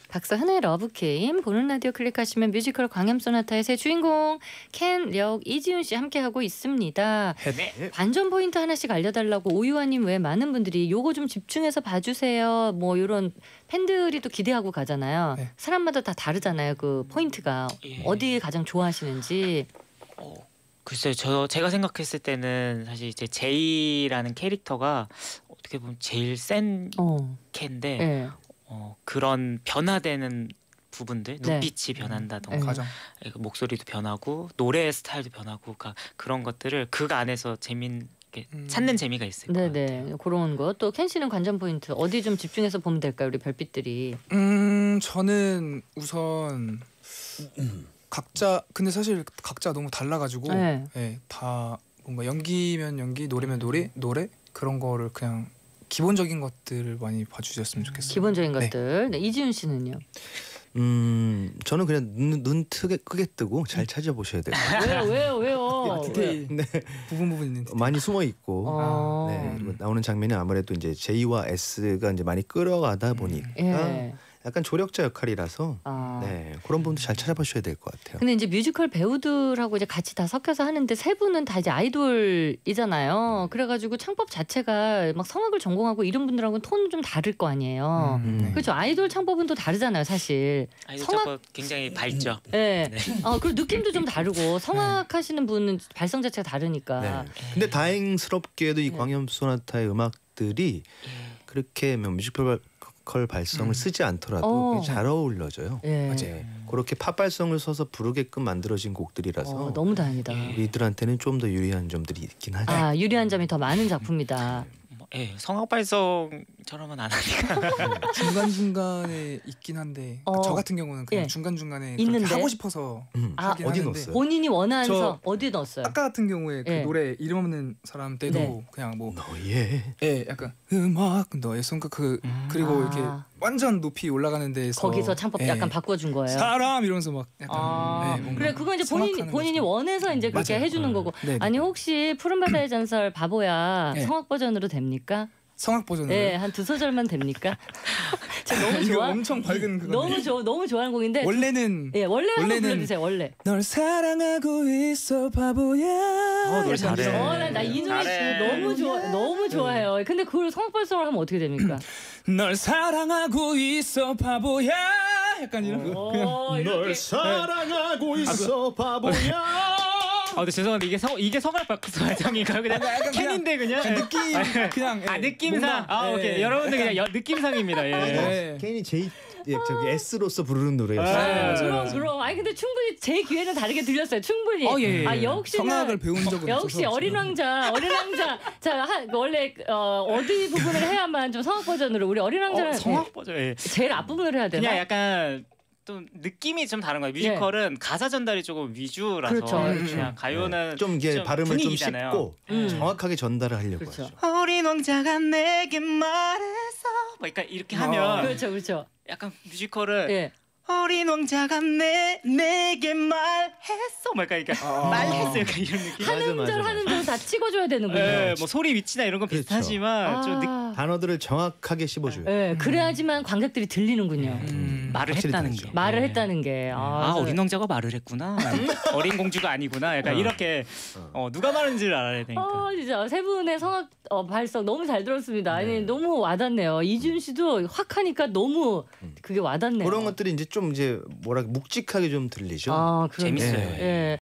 박서현의 러브게임 보는 라디오 클릭하시면 뮤지컬 광염소나타의 새 주인공 켄, 력, 이지훈 씨 함께하고 있습니다. 네. 반전 포인트 하나씩 알려달라고 오유아님 외에 많은 분들이 요거 좀 집중해서 봐주세요. 뭐 이런 팬들이 또 기대하고 가잖아요. 네. 사람마다 다 다르잖아요. 그 포인트가 예. 어디 가장 좋아하시는지. 글쎄요, 제가 생각했을 때는 사실 이제 제이라는 캐릭터가 어떻게 보면 제일 센 캔데 네. 그런 변화되는 부분들, 네. 눈빛이 변한다던가 가장 목소리도 변하고 노래 스타일도 변하고 그런 것들을 그 안에서 재밌게 찾는 재미가 있을 것 네네. 같아요. 그런 거. 또 켄 씨는 관전 포인트 어디 좀 집중해서 보면 될까요? 우리 별빛들이. 저는 우선 각자 근데 사실 각자 너무 달라가지고 네. 예, 다 뭔가 연기면 연기, 노래면 노래 그런 거를 그냥 기본적인 것들을 많이 봐주셨으면 좋겠어요. 기본적인 네. 것들. 네, 이지훈 씨는요? 저는 그냥 눈 크게 뜨고 잘 찾아보셔야 돼요. 왜요? 디테일 네. 부분 있는 디테일. 많이 숨어 있고 네, 그리고 나오는 장면이 아무래도 이제 J와 S가 이제 많이 끌어가다 보니까 예. 약간 조력자 역할이라서 네, 그런 부분도 잘 찾아보셔야 될 것 같아요. 근데 이제 뮤지컬 배우들하고 이제 같이 다 섞여서 하는데 세 분은 다 이제 아이돌이잖아요. 그래가지고 창법 자체가 막 성악을 전공하고 이런 분들하고는 톤은 좀 다를 거 아니에요. 네. 그렇죠. 아이돌 창법은 또 다르잖아요, 사실. 아이돌 성악- 창법 굉장히 밝죠. 네. 그리고 느낌도 좀 다르고 성악하시는 분은 발성 자체가 다르니까. 네. 근데 다행스럽게도 이 네. 광염소나타의 음악들이 그렇게 뮤지컬 발성을 쓰지 않더라도 굉장히 잘 어울려져요. 예. 맞아요. 그렇게 팝 발성을 써서 부르게끔 만들어진 곡들이라서 너무 다행이다. 우리들한테는 좀 더 유리한 점들이 있긴 하죠. 유리한 점이 더 많은 작품이다. 성악 발성처럼은 안 하니까. 중간 중간에 있긴 한데 저 같은 경우는 그냥 예. 중간 중간에 있는데? 하고 싶어서 하긴 어디 하는데 넣었어요? 본인이 원해서 저 어디 넣었어요? 아까 같은 경우에 그 예. 노래 이름 없는 사람 때도 네. 그냥 뭐 너의 약간 음악 너의 손끝 그리고 이렇게 완전 높이 올라가는 데서 거기서 창법 예. 약간 바꿔준 거예요. 사람 이러면서 막 약간 뭔가 그래 그건 이제 성악하는 본인이 거죠. 원해서 이제 그렇게 맞아요. 해주는 거고. 네, 네. 아니 혹시 푸른 바다의 전설 바보야 네. 성악 버전으로 됩니까? 성악 버전으로 네, 한 2소절만 됩니까? 제가 너무 이거 좋아. 엄청 밝은 그건데 너무 좋아하는 곡인데. 원래는 원래 한번 원래는 불러주세요. 원래. 널 사랑하고 있어 바보야. 노래 잘해. 나 이 노래 잘해. 너무 좋아해요. 근데 그걸 성악 버전으로 하면 어떻게 됩니까? 널 사랑하고 있어 바보야. 약간 이런 거. 널 사랑하고 있어 바보야. 근데 죄송한데 이게 성악 발성인가요? 그냥 캔인데 그냥 느낌 그냥 느낌상. 오케이. 여러분들 그냥 느낌상입니다. 예. 개인이 저기 S로서 부르는 노래였어요. 그럼. 아니 근데 충분히 제 귀에는 다르게 들렸어요. 충분히. 예. 역시나 성악을 배운 적은 역시 없어서 어린 왕자. 원래 어디 부분을 해야만 좀 성악 버전으로 우리 어린 왕자는 성악 버전. 예. 제일 앞부분을 해야 되나? 그냥 약간 좀 느낌이 좀 다른 거예요. 뮤지컬은 가사 전달이 조금 위주라서 그렇죠. 그냥 가요는 좀 이게 발음을 분위기잖아요. 좀 씹고 정확하게 전달을 하려고 그렇죠. 하죠. 어린 왕자가 내게 말해서 그러니까 이렇게 하면 그렇죠. 약간 뮤지컬은 예. 어린 왕자가 내게 말했어 뭐 약간 말했어 약간 이런 느낌. 한 음절 한 음절 다 찍어줘야 되는군요. 네, 뭐 소리 위치나 이런 건 그렇죠. 비슷하지만 좀 단어들을 정확하게 씹어줘요. 그래야지만 관객들이 들리는군요. 말을 확실히 했다는 다르죠. 게. 말을 했다는 게. 어린 왕자가 말을 했구나. 어린 공주가 아니구나. 약간 이렇게 누가 말하는지를 알아야 되니까. 진짜 세 분의 성악 발성 너무 잘 들었습니다. 아니 너무 와닿네요. 이준 씨도 확 하니까 너무 그게 와닿네요. 그런 것들이 이제 좀 이제 묵직하게 좀 들리죠. 그러네. 재밌어요. 예.